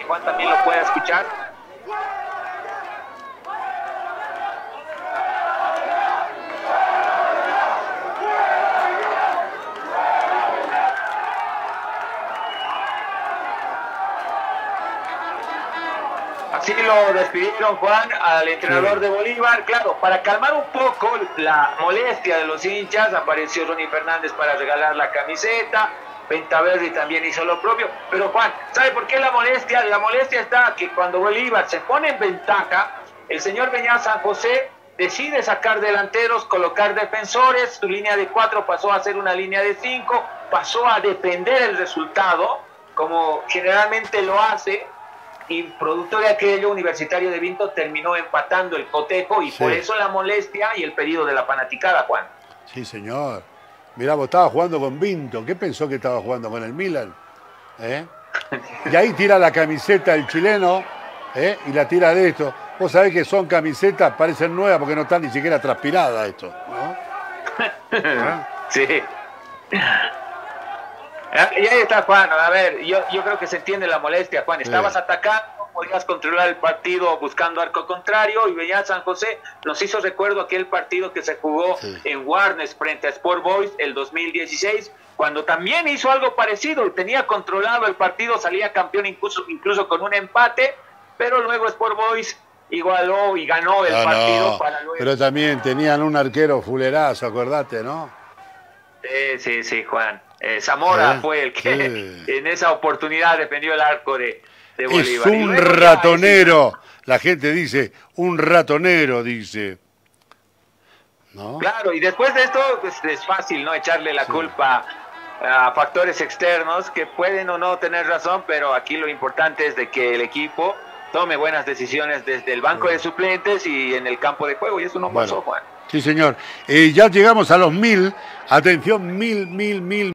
Juan también lo pueda escuchar. Así lo despidieron, Juan, al entrenador de Bolívar. Claro, para calmar un poco la molestia de los hinchas, apareció Ronnie Fernández para regalar la camiseta. Ventaverri también hizo lo propio. Pero Juan, ¿sabe por qué la molestia? La molestia está que cuando Bolívar se pone en ventaja, el señor Beñat San José decide sacar delanteros, colocar defensores. Su línea de 4 pasó a ser una línea de 5, pasó a defender el resultado, como generalmente lo hace. Y producto de aquello, Universitario de Vinto terminó empatando el cotejo y por eso la molestia y el pedido de la fanaticada, Juan. Sí, señor. Mirá, vos estabas jugando con Vinto. ¿Qué pensó que estaba jugando con el Milan? Y ahí tira la camiseta el chileno y la tira de esto. Vos sabés que son camisetas, parecen nuevas porque no están ni siquiera transpiradas esto, ¿no? Sí. Y ahí está, Juan. A ver, yo creo que se entiende la molestia, Juan. Estabas atacando, podías controlar el partido buscando arco contrario, y Beñat San José nos hizo recuerdo aquel partido que se jugó en Warnes frente a Sport Boys el 2016, cuando también hizo algo parecido y tenía controlado el partido, salía campeón incluso con un empate, pero luego Sport Boys igualó y ganó el partido para luego. Pero también tenían un arquero fulerazo, acordate, ¿no? Sí, Juan. Zamora fue el que en esa oportunidad defendió el arco de Bolívar. Es un ratonero. La gente dice, un ratonero, dice. ¿No? Claro, y después de esto pues, es fácil no echarle la culpa a factores externos que pueden o no tener razón, pero aquí lo importante es de que el equipo tome buenas decisiones desde el banco de suplentes y en el campo de juego, y eso no pasó, Juan. Sí, señor. Ya llegamos a los 1000. Atención, 1000.